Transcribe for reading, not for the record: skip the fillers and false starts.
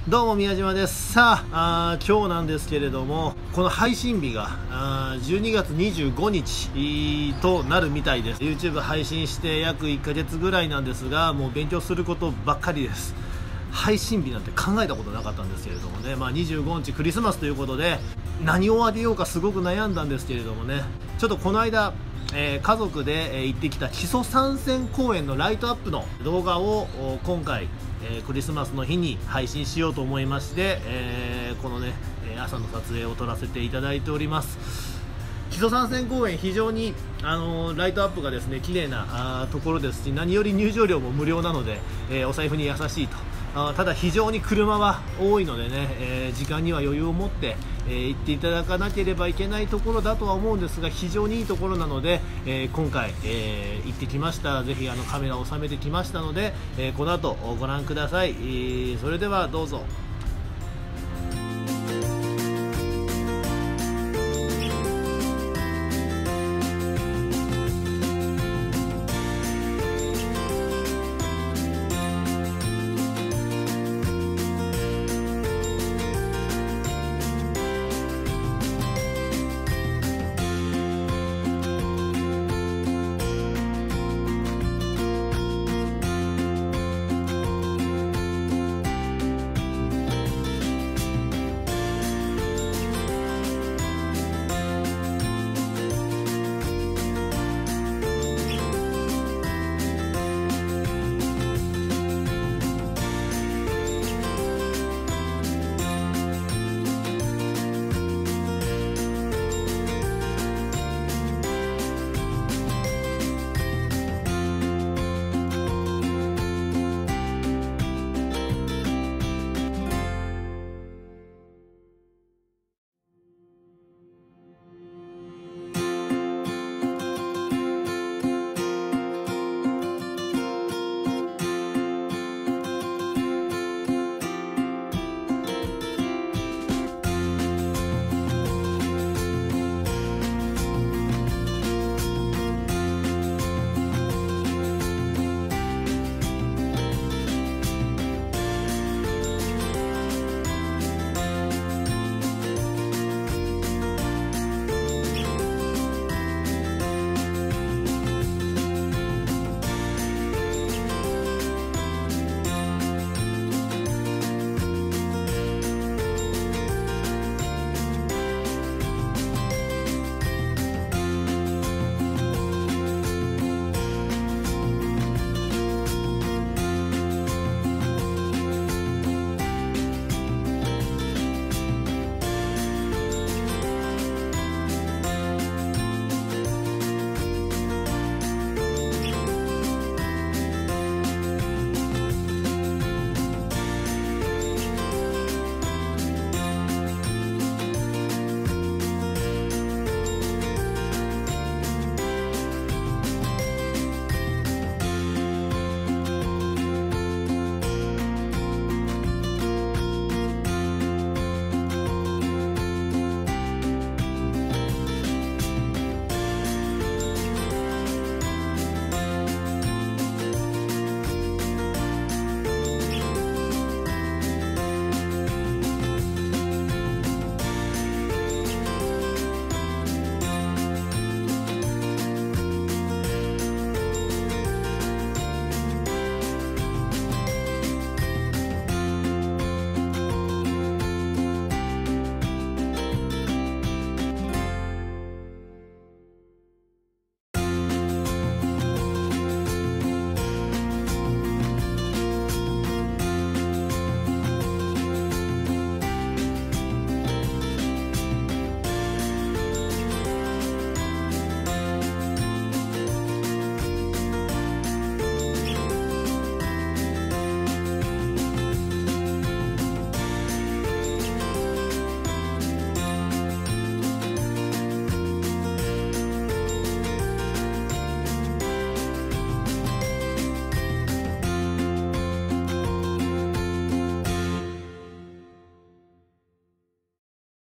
どうも宮島です。さあ、今日なんですけれども、この配信日が12月25日となるみたいです。 YouTube 配信して約1ヶ月ぐらいなんですが、もう勉強することばっかりです。配信日なんて考えたことなかったんですけれどもね、25日クリスマスということで何をあげようかすごく悩んだんですけれどもね、ちょっとこの間家族で行ってきた木曽三川公園のライトアップの動画を今回クリスマスの日に配信しようと思いまして、このね朝の撮影を撮らせていただいております。木曽三川公園、非常にライトアップがですね綺麗なところですし、何より入場料も無料なので、お財布に優しいと。ただ非常に車は多いのでね、時間には余裕を持って行っていただかなければいけないところだとは思うんですが、非常にいいところなので、今回、行ってきました。ぜひカメラを収めてきましたので、この後ご覧ください。それではどうぞ。